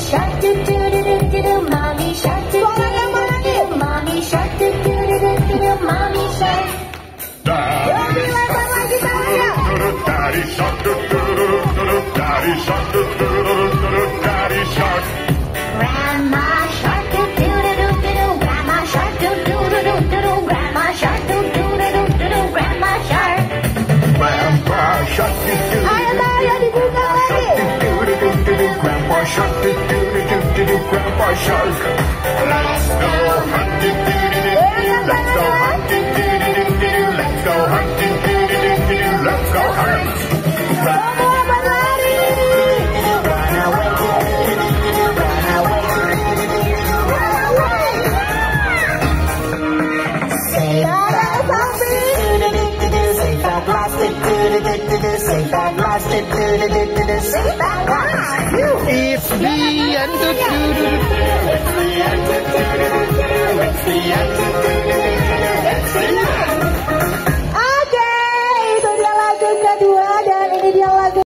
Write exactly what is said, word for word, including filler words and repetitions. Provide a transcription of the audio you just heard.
shark, do do do do do do. Mommy shark, do do do do do. Mommy shark, do do do do do do. Mommy shark. Daddy shark, do do do do do. Daddy shark, do do do do do. Daddy shark. Grandma shark, do do do do do do. Grandma shark, do do do do do do. Grandma shark, do do do do do do. Grandma shark. Grandpa shark, do do do do do. Grandpa shark, do do do do do do. Grandpa shark. Let's go hunting, do do do do. Let's go hunting, do do do do. Let's go hunting, do do do do. Let's go hunt. Run away, run away, run away. Save that lost, save that lost, save that lost, save that lost. It's the end of it's the end of it's the end of it's the end.